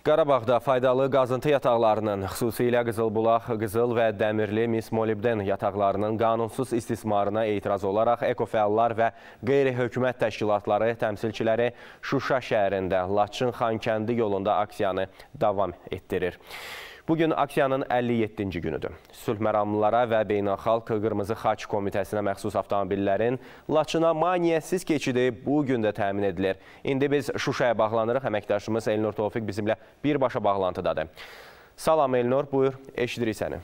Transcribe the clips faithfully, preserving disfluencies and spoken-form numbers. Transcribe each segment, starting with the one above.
Qarabağda faydalı qazıntı yataqlarının, xüsusilə Qızılbulaq, Qızıl və Dəmirli mis molibden yataqlarının qanunsuz istismarına etiraz olaraq ekofəallar və qeyri-hökumət təşkilatları təmsilçiləri Şuşa şəhərində Laçın Xankəndi yolunda aksiyanı davam etdirir. Bugün aksiyanın əlli yeddinci günüdür. Sülh məramlılara və Beynəlxalq Qırmızı Xaç Komitəsinə məxsus avtomobillerin Laçına maneəsiz keçidi bu gün də təmin edilir. İndi biz Şuşaya bağlanırıq. Əməkdaşımız Elnur Tofiq bizimlə birbaşa bağlantıdadır. Salam Elnur, buyur, eşidirik səni.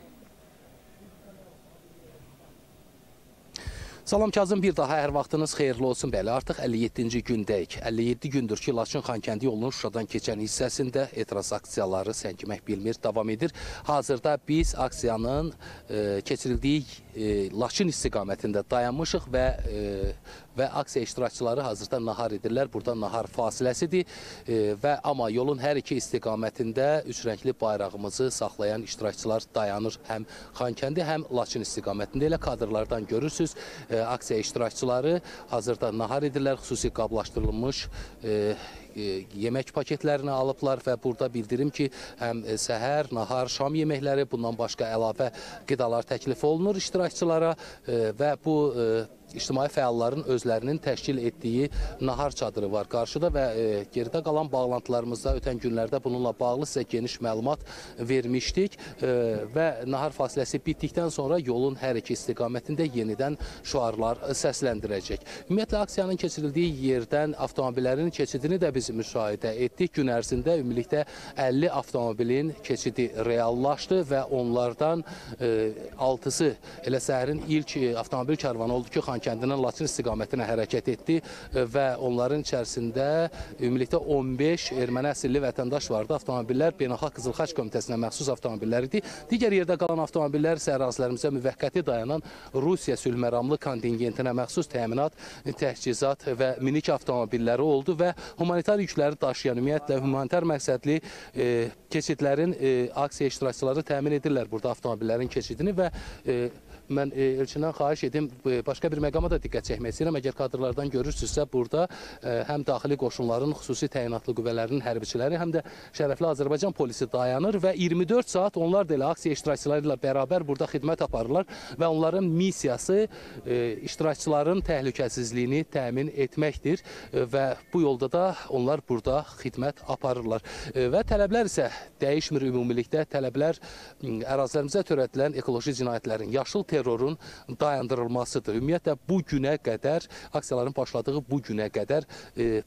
Salam Kazım, bir daha hər vaxtınız xeyirli olsun. Bəli, artıq əlli yeddinci gündəyik. əlli yeddi gündür ki, Laçın Xankəndi yolunun Şuşadan keçən hissəsində etiraz aksiyaları səngimək bilmir, davam edir. Hazırda biz aksiyanın e, keçirildiyi e, Laçın istiqamətində dayanmışıq və e, və aksiya iştirakçıları hazırda nahar edirlər. Burada nahar fasiləsidir e, və amma yolun hər iki istiqamətində üç rəngli bayrağımızı saxlayan iştirakçılar dayanır. Həm Xankəndi, həm Laçın istiqamətində. Elə kadrlardan görürsünüz. E, aksiya iştirakçıları hazırda nahar edirlər, xüsusi qablaşdırılmış e, e, yemək paketlərini alıblar və burada bildirim ki, həm səhər, nahar, şam yeməkləri, bundan başqa əlavə qidalar təklif olunur iştirakçılara e, və bu e, İctimai fəalların özlərinin təşkil etdiyi nahar çadırı var qarşıda və e, geridə qalan bağlantılarımızda ötən günlərdə bununla bağlı sizə geniş məlumat vermişdik e, və nahar fasiləsi bitdikdən sonra yolun hər iki istiqamətində yenidən şüarlar səsləndirəcək. Ümumiyyətlə, aksiyanın keçirildiyi yerdən avtomobillərin keçidini də biz müşahidə etdik. Gün ərzində ümumilikdə əlli avtomobilin keçidi reallaşdı və onlardan e, altısı elə səhərin ilk e, avtomobil karvanı oldu ki, Xankəndinin Laçın istiqamətinə hərəkət etdi və onların içərisində ümumilikdə on beş erməni əsilli vətəndaş vardı. Avtomobillər Beynəlxalq Qızıl Xaç Komitəsinə məxsus avtomobillər idi. Digər yerdə qalan avtomobillər isə ərazilərimizə müvəqqəti dayanan Rusiya sülhməramlı kontingentinə məxsus təminat, təchizat və minik avtomobilləri oldu və humanitar yükləri daşıyan, ümumiyyətlə humanitar məqsədli e, keçidlərin e, aksiya iştirakçıları təmin edirlər burada avtomobillərin keçidini və e, mən e, Elçindən xahiş edim, e, başqa bir məqama da diqqət çəkmək istəyirəm. Əgər kadrlardan görürsünüzsə, burada e, həm daxili qoşunların, xüsusi təyinatlı qüvvələrinin hərbiçiləri, həm də şərəfli Azərbaycan polisi dayanır və iyirmi dörd saat onlar da elə aksiya iştirakçıları ilə bərabər burada xidmət aparırlar və onların missiyası e, iştirakçıların təhlükəsizliyini təmin etməkdir e, və bu yolda da onlar burada xidmət aparırlar. E, və tələblər isə dəyişmir ümumilikdə. Tələblər ərazilərimizə törədilən ekoloji cinayətlərin, yaşıl terrorun dayandırılmasıdır. Ümumiyyətlə, bu günə qədər, aksiyaların başladığı bu günə qədər e,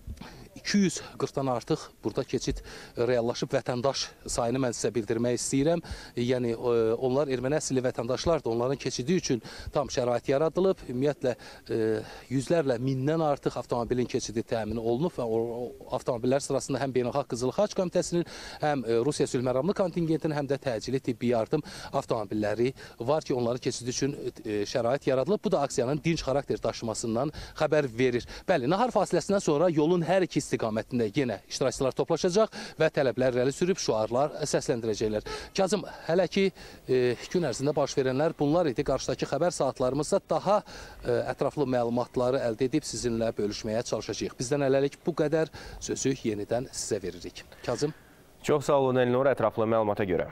iki yüz qırxdan artıq burada keçid reallaşıb. Vətəndaş sayını mən sizə bildirmək istəyirəm. Yəni, onlar erməni əsilli vətəndaşlardır. Onların keçidi üçün tam şərait yaradılıb. Ümumiyyətlə, yüzlərlə, mindən artıq avtomobilin keçidi təmin olunub və o avtomobillər sırasında həm Beynəlxalq Qızıl Xaç Komitəsinin, həm Rusiya sülhməramlı kontingentinin, həm də təcili tibbi yardım avtomobilləri var ki, onların keçidi üçün şərait yaradılıb. Bu da aksiyanın dinc xarakter daşımasından xəbər verir. Bəli, nahar fasiləsindən sonra yolun hər iki istiqamətində yenə iştirakçılar toplaşacaq və tələblər irəli sürüb şüarlar səsləndirəcəklər. Kazım, hələ ki e, gün ərzində baş verənlər bunlar idi. Qarşıdakı xəbər saatlarımızda daha e, ətraflı məlumatları əldə edib sizinlə bölüşməyə çalışacağıq. Bizdən hələlik bu qədər, sözü yenidən sizə veririk. Kazım. Çox sağ olun Elnur, ətraflı məlumata görə.